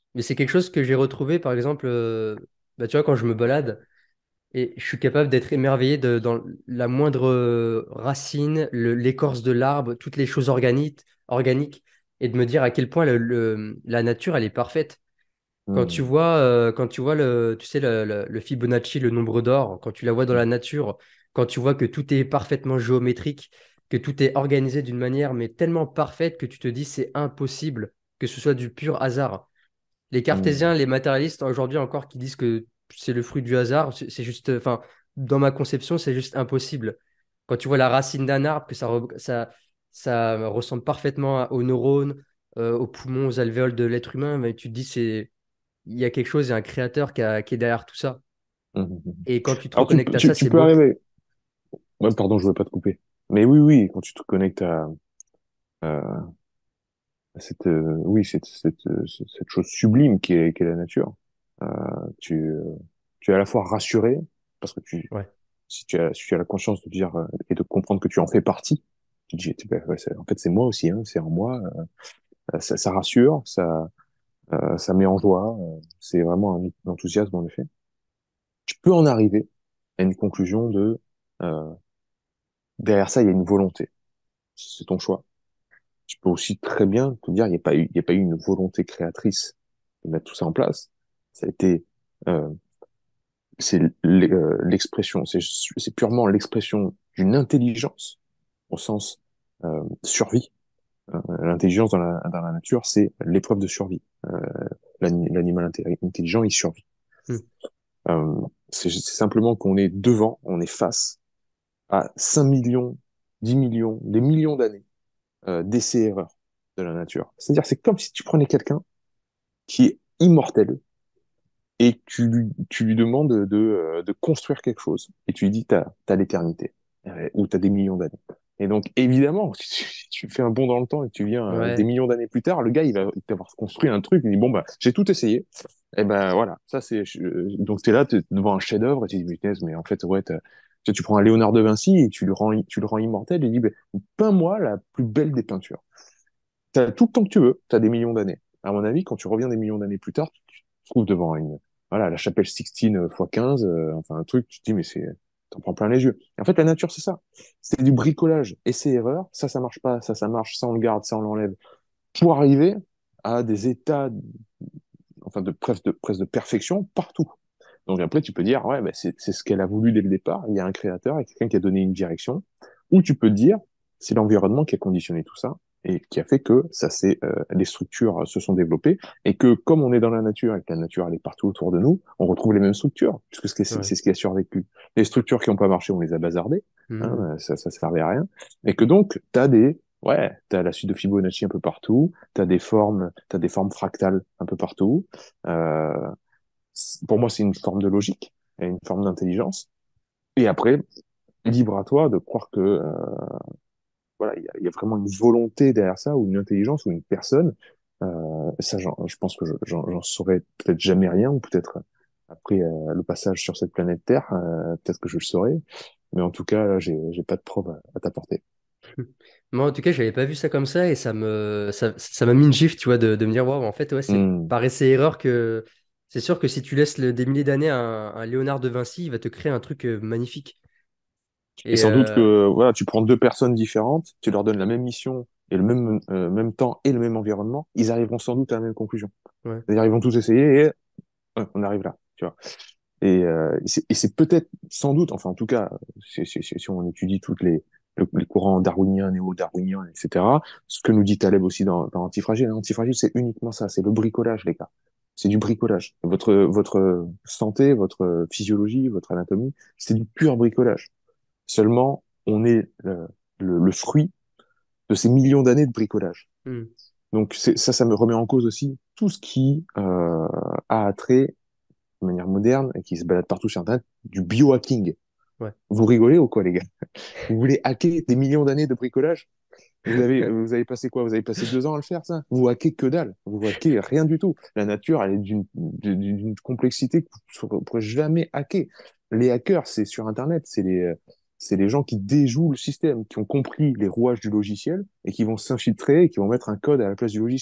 Mais c'est quelque chose que j'ai retrouvé, par exemple, bah, tu vois, quand je me balade, et je suis capable d'être émerveillé dans la moindre racine, l'écorce de l'arbre, toutes les choses organiques, et de me dire à quel point la nature, elle est parfaite. Hmm, Quand tu vois tu sais, le Fibonacci, le nombre d'or, quand tu la vois dans la nature, quand tu vois que tout est parfaitement géométrique, que tout est organisé d'une manière mais tellement parfaite que tu te dis c'est impossible que ce soit du pur hasard. Les hmm, cartésiens, les matérialistes aujourd'hui encore qui disent que c'est le fruit du hasard, c'est juste, enfin, dans ma conception, c'est juste impossible. Quand tu vois la racine d'un arbre, ça ressemble parfaitement aux neurones, aux poumons, aux alvéoles de l'être humain, mais tu te dis il y a quelque chose, il y a un créateur qui est derrière tout ça. hmm, hmm. Et quand tu te Alors, reconnectes à ça, tu c'est peux beau. arriver. Ouais, pardon, je ne veux pas te couper. Mais oui, oui, quand tu te connectes à oui, cette chose sublime qui est la nature, euh, tu, euh, tu es à la fois rassuré, parce que Ouais. si tu as la conscience de dire et de comprendre que tu en fais partie, tu te dis, ben, ouais, en fait, c'est moi aussi, hein, c'est en moi, ça rassure, ça met en joie, c'est vraiment un enthousiasme en effet. Tu peux en arriver à une conclusion euh, derrière ça, il y a une volonté, c'est ton choix. Tu peux aussi très bien te dire, il y a pas eu une volonté créatrice de mettre tout ça en place. Ça a été, euh, c'est l'expression, c'est purement l'expression d'une intelligence au sens survie. L'intelligence dans la nature, c'est l'épreuve de survie. L'animal intelligent, il survit. Hmm. Euh, c'est simplement qu'on est devant, on est face à 5 millions, 10 millions, des millions d'années d'essais-erreurs de la nature. C'est-à-dire, c'est comme si tu prenais quelqu'un qui est immortel et que tu lui demandes de construire quelque chose. Et tu lui dis, t'as l'éternité, ou t'as des millions d'années. Et donc, évidemment, si tu fais un bond dans le temps et que tu viens des Ouais. millions d'années plus tard, le gars, il va avoir construit un truc, il dit, bon, bah, j'ai tout essayé. Et ben voilà, ça c'est. Donc, t'es là, t'es devant un chef-d'œuvre et tu dis, punaise, mais en fait, ouais, tu prends un Léonard de Vinci et tu le rends immortel et il dit, ben, peins-moi la plus belle des peintures. T'as tout le temps que tu veux, t'as des millions d'années. À mon avis, quand tu reviens des millions d'années plus tard, tu te trouves devant voilà, la chapelle Sixtine x 15, enfin un truc, tu te dis, mais t'en prends plein les yeux. Et en fait, la nature, c'est ça. C'est du bricolage, essai-erreur. Ça marche pas, ça marche, ça on le garde, ça on l'enlève. Pour arriver à des états, enfin, presque de perfection partout. Donc après, tu peux dire, ouais, bah, c'est ce qu'elle a voulu dès le départ. Il y a un créateur, il y a quelqu'un qui a donné une direction. Ou tu peux te dire, c'est l'environnement qui a conditionné tout ça et qui a fait que les structures se sont développées et que comme on est dans la nature et que la nature elle est partout autour de nous, on retrouve les mêmes structures puisque Ouais. c'est ce qui a survécu. Les structures qui n'ont pas marché, on les a bazardées, Hmm. hein, ça servait à rien. Et que donc, t'as la suite de Fibonacci un peu partout, t'as des formes fractales un peu partout. Euh, pour moi, c'est une forme de logique et une forme d'intelligence. Et après, libre à toi de croire que voilà, il y a vraiment une volonté derrière ça, ou une intelligence, ou une personne. Ça, je pense que j'en saurais peut-être jamais rien, ou peut-être après le passage sur cette planète Terre, peut-être que je le saurais. Mais en tout cas, là, j'ai pas de preuve à t'apporter. Moi, en tout cas, j'avais pas vu ça comme ça et ça m'a mis une gifle, tu vois, de me dire, waouh, en fait, ouais, c'est Hmm. par essai-erreur que c'est sûr que si tu laisses des milliers d'années à un Léonard de Vinci, il va te créer un truc magnifique. Et Et sans doute que voilà, tu prends deux personnes différentes, tu leur donnes la même mission et le même temps et le même environnement, ils arriveront sans doute à la même conclusion. ouais, C'est-à-dire, ils vont tous essayer et on arrive là, tu vois. Et c'est peut-être, sans doute, enfin en tout cas, si on étudie les courants darwiniens, néo-darwiniens, etc., ce que nous dit Taleb aussi dans Antifragile, l'antifragile, c'est uniquement ça, c'est le bricolage, les gars. C'est du bricolage. Votre santé, votre physiologie, votre anatomie, c'est du pur bricolage. Seulement, on est le fruit de ces millions d'années de bricolage. hmm, Donc ça me remet en cause aussi tout ce qui a attrait de manière moderne et qui se balade partout sur Internet, du biohacking. ouais. Vous rigolez ou quoi, les gars? Vous voulez hacker des millions d'années de bricolage? Vous avez passé quoi? Vous avez passé 2 ans à le faire, ça? Vous hackez que dalle. Vous hackez rien du tout. La nature, elle est d'une complexité que vous ne pourrez jamais hacker. Les hackers, c'est sur Internet, c'est les gens qui déjouent le système, qui ont compris les rouages du logiciel et qui vont s'infiltrer et qui vont mettre un code à la place du logiciel.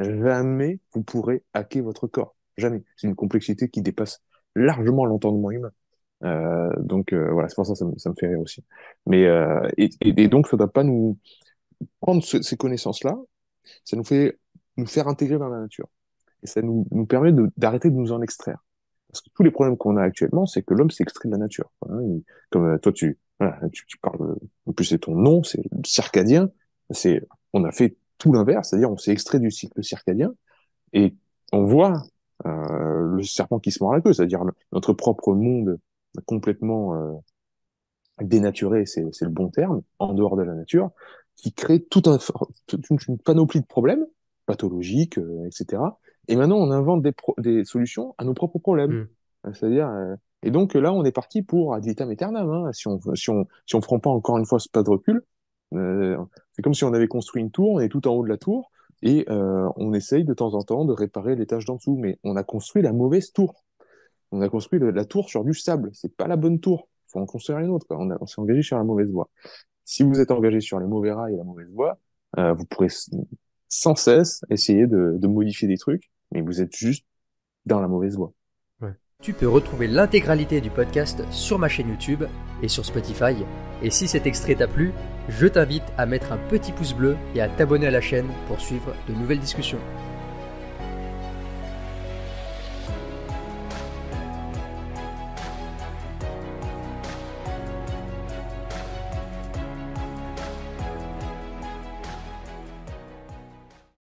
jamais vous pourrez hacker votre corps. Jamais. C'est une complexité qui dépasse largement l'entendement humain. Voilà, c'est pour ça que ça me fait rire aussi. Et donc, ça ne doit pas nous prendre ces connaissances-là, ça nous fait nous faire intégrer dans la nature. Et ça nous permet d'arrêter de nous en extraire. Parce que tous les problèmes qu'on a actuellement, c'est que l'homme s'extrait de la nature. Hein. Comme toi, voilà, tu parles, en plus c'est ton nom, c'est le circadien. On a fait tout l'inverse, c'est-à-dire on s'est extrait du cycle circadien et on voit le serpent qui se mord la queue, c'est-à-dire notre propre monde complètement dénaturé, c'est le bon terme, en dehors de la nature, qui crée toute une panoplie de problèmes pathologiques, etc. Et maintenant, on invente des solutions à nos propres problèmes. Hmm. C'est-à-dire, et donc là, on est parti pour ad vitam aeternam. Hein. Si on prend pas encore une fois ce pas de recul, c'est comme si on avait construit une tour, on est tout en haut de la tour, et on essaye de temps en temps de réparer l'étage d'en dessous, mais on a construit la mauvaise tour. On a construit la tour sur du sable. C'est pas la bonne tour. Faut en construire une autre, quoi. On s'est engagé sur la mauvaise voie. Si vous êtes engagé sur les mauvais rails et la mauvaise voie, vous pourrez sans cesse essayer de modifier des trucs, mais vous êtes juste dans la mauvaise voie. Ouais. Tu peux retrouver l'intégralité du podcast sur ma chaîne YouTube et sur Spotify. Et si cet extrait t'a plu, je t'invite à mettre un petit pouce bleu et à t'abonner à la chaîne pour suivre de nouvelles discussions.